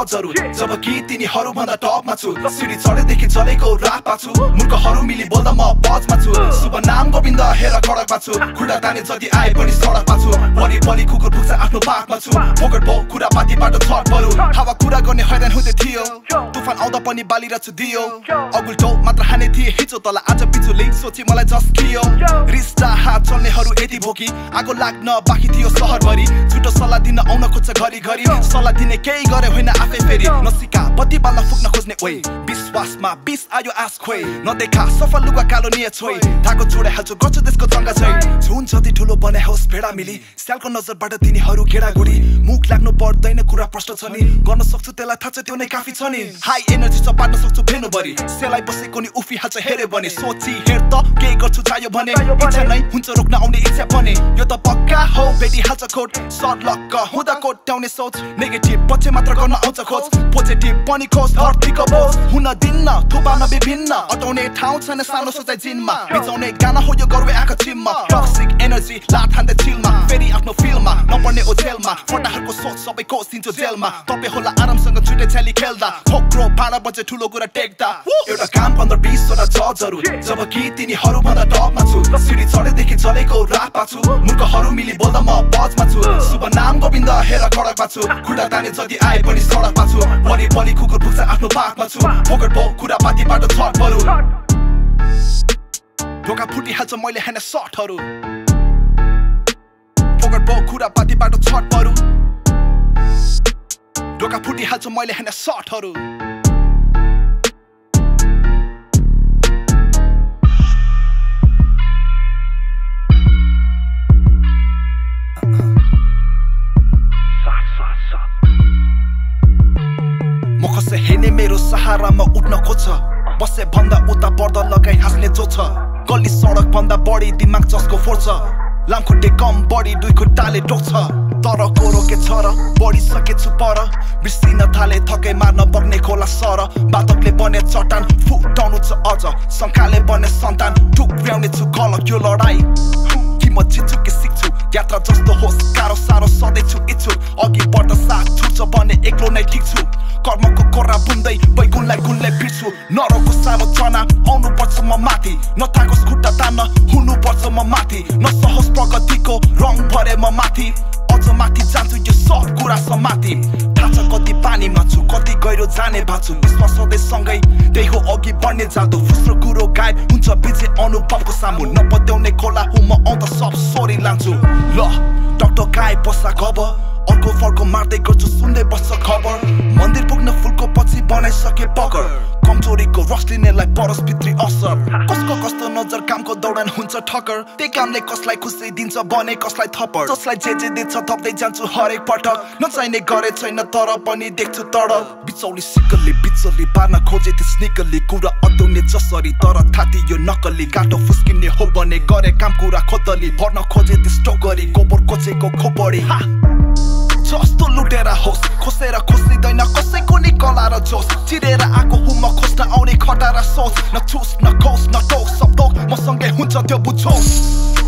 जजहरू जबकि तिनीहरूभन्दा टपमा छु सिडी चढेदेखि चलेको रातमा छु मूर्खहरू मिली बोल्दा म बजमा छु शुभ नाम गोविन्द हेर खडकमा छु खुट्टा ताने जति आए पनि सडकमा छु बलि बलि कुकुर पुग्छ आफ्नो पाकमा छु फोकट भो कुरा पातीबाट छट बरु हावा कुरा गर्ने हैरान हुँदै थियो तुफान आउँदा पनि बालिरहेछु दियो अगुल्टो मात्र हाने थिए हिचो तल आज पिछुले सोची मलाई जस्कियो रिस्टा हात चल्नेहरू यति भोकी आगो लाग्न बाँकी थियो सहरभरि झुटो सल्लाह दिन आउन खोज्छ घरि घरि सल्लाह दिने केही गरे होइन आफै फेरि नसिका बत्ती बाल्न फुक्न खोज्ने ओइ विश्वासमा बिस आयो आस खोइ नदेखा सफल लुगा कालो निय छोइ धागो जोडाइ हाल्छु गर्छु त्यसको जङ्गा छै झुन जति ठुलो बनाए होस् भेडा मिली स्यालको नजरबाट तिनीहरू गेडागुडी मुख लाग्नु पर्दैन कुरा प्रश्न छ नि गर्न सक्छु त्यसलाई थाहा छ त्यो नै काफी छ नि हाई एनर्जी चपाट्न सक्छु फेर्नुभरि सेलाई बसेको नि उफी हाल्छ हेऱ्यो भने सोची हेर त केही गर्छु चाहियो भने इच्छा नै हुन्छ रोक्न आउने इच्छा पनि यो त पक्का हो बेटी हाल्छ कोट सट लक्क हुँदा कोट्याउने सोच नेगेटिभ पछि मात्र गर्न आउँछ खोज पोजिटिभ पनि खोज धरतीको बोझ हुन दिन्न थुपार्न विभिन्न अटाउने ठाउँ छैन सानो सोचाइ जिनमा बिचाउने गाना हो यो गर्वे आँखा चिममा टक्सिक एनर्जी लाट हान्दै चिलमा फेरि आफ्नो फिल्ममा नपर्ने ओझेलमा फटाहरूको सोच सबै कोसिन्छु जेलमा तपाईँ होला आरामसँग छुट्टै छ्याली खेल्दा खोक्रो भाँडा बजे ठुलो कुरा टेक्दा एउटा काम 15-20 वटा जजहरू जबकि तिनीहरूभन्दा टपमा छु सिडी चढेदेखि चलेको रातमा छु मूर्खहरू मिली बोल्दा म बजमा छु शुभ नाम गोविन्द हेर खडकमा छु खुट्टा ताने जति आए पनि सडकमा छु बलि बलि कुकुर पुग्छ आफ्नो पाकमा छु फोकट भो कुरा पातीबाट छट बरु ढोका फुटिहाल्छ मैले हेर्ने सटहरू फोकट भो कुरा पातीबाट छट बरु ढोका फुटिहाल्छ मैले हेर्ने सटहरू हेर्ने मेरो सहारामा उठ्न खोज्छ बसे भन्दा उता पर्दा लगाई हाँस्ने जो छ गल्ली सडक भन्दा बढी दिमाग जसको फोर्छ लामखुट्टे कम बढी दुई खुट्टाले टोक्छ तर कोरो के छ र बढिसकेछु पर बिर्सिन थाले थकै मार्न बग्ने खोला सर बातकले बने चट्टान फुटाउनु छ अझ शङ्काले बने सन्तान टुक्र्याउने छु गल यो लडाई कि म जित्छु कि सिक्छु यात्रा जस्तो होस् गाह्रो साह्रो सधैँ छु इच्छुक अघि बढ्दा साथ छुट्छ भने एक्लो नै ठिक छु कर्मको कोरा बुन्दै बैगुनलाई गुनले बिर्छु नरको सानो चना आउनुपर्छ म माथि नथाकोस् खुट्टा तान्न हुनुपर्छ म माथि नसहोस् प्रगतिको रङ भरे म माथि अझ माथि जान्छु यो सब कुरा समाथि थाहा छ कति पानीमा छु कति गहिरो जाने बाछु विश्वास सधैँ सँगै त्यही हो अघि बढ्ने जादु फुस्रो कुरो गायब हुन्छ बिचे अनुभवको सामु नपत्याउने खोला हो म आउँदा सब सोरी लान्छु ल डक्टर गाए पसा गब अर्को फर्को मार्दै गर्छु सुन्दै बस्छ खबर मन्दिर पुग्न फुलको पछि बनाइसके पकर कमजोरीको रस लिनेलाई परस भित्री असर कसको कस्तो नजर कामको दौडान हुन्छ ठक्कर त्यही कामले कसलाई खुसी दिन्छ बने कसलाई थप्पड जसलाई जे दिन्छ थप्दै जान्छु हरेक पटक नचाहिने गरे छैन तर पनि देख्छु तडक बिचौली सिक्कलले बिचौली पार्न खोजे त्यस निकली कुरा अत्याउने जसरी तर थाती यो नकली काटो फुस्किने हो भने गरे काम कुरा खोतली भर्न खोजे त्यस टोकरी गोबर कोचेको खोपडी जस्तो लुटेर होस् खोसेर खोसिँदैन कसैको नि कला र जोस चिरेर आएको हुम खोज्न आउने खटा र सोच न चुस न खोस न टोक सब टोक मसँगै हुन्छ त्यो बुझोस्